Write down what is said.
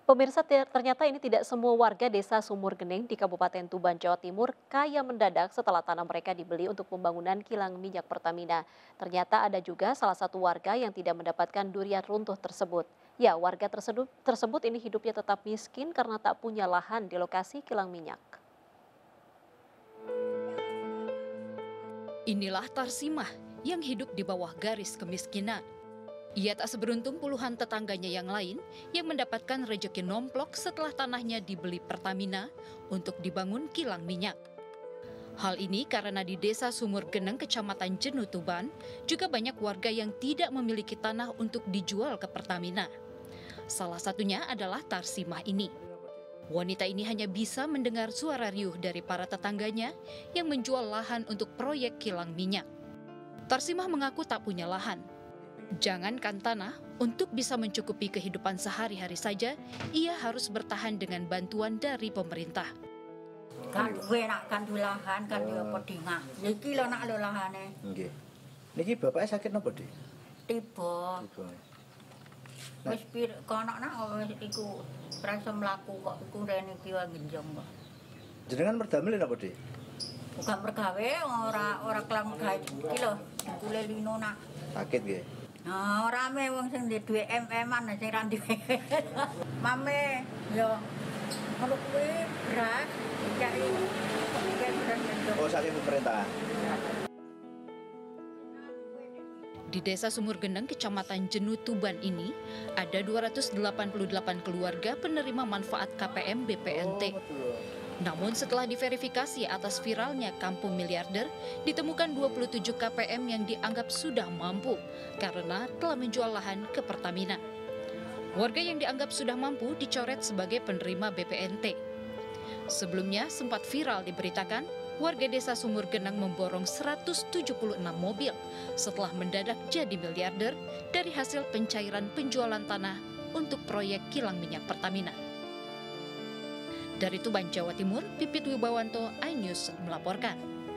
Pemirsa, ternyata ini tidak semua warga desa Sumur Gening di Kabupaten Tuban, Jawa Timur kaya mendadak setelah tanah mereka dibeli untuk pembangunan kilang minyak Pertamina. Ternyata ada juga salah satu warga yang tidak mendapatkan durian runtuh tersebut. Ya, warga tersebut ini hidupnya tetap miskin karena tak punya lahan di lokasi kilang minyak. Inilah Tarsimah yang hidup di bawah garis kemiskinan. Ia tak seberuntung puluhan tetangganya yang lain yang mendapatkan rejeki nomplok setelah tanahnya dibeli Pertamina untuk dibangun kilang minyak. Hal ini karena di desa Sumur Geneng, Kecamatan Jenuh, Tuban, juga banyak warga yang tidak memiliki tanah untuk dijual ke Pertamina. Salah satunya adalah Tarsimah ini. Wanita ini hanya bisa mendengar suara riuh dari para tetangganya yang menjual lahan untuk proyek kilang minyak. Tarsimah mengaku tak punya lahan. Jangankan tanah, untuk bisa mencukupi kehidupan sehari-hari saja, ia harus bertahan dengan bantuan dari pemerintah. Kan gue nak kan lahan kan dia pedingah. Niki lo nak lo lahane. Nggih. Niki bapaknya sakit napa, Dik? Tiba. Wis pir kono nak wis iku rasa mlaku kok iku rene iki wae genjong kok. Jenengan merdamel napa, Dik? Bukan mergawe ora kelam gawe iki lho, kule lino nak. Sakit nggih. Nah, rame wong sing duwe duwe MM-an sing ra duwe. Mame yo ngono kuwi beras cari beras gendong. Oh, saking pemerintah. Di desa Sumur Geneng, Kecamatan Jenuh, Tuban ini, ada 288 keluarga penerima manfaat KPM BPNT. Namun setelah diverifikasi atas viralnya kampung miliarder, ditemukan 27 KPM yang dianggap sudah mampu karena telah menjual lahan ke Pertamina. Warga yang dianggap sudah mampu dicoret sebagai penerima BPNT. Sebelumnya sempat viral diberitakan warga desa Sumur Geneng memborong 176 mobil setelah mendadak jadi miliarder dari hasil pencairan penjualan tanah untuk proyek kilang minyak Pertamina. Dari Tuban, Jawa Timur, Pipit Wibawanto, iNews melaporkan.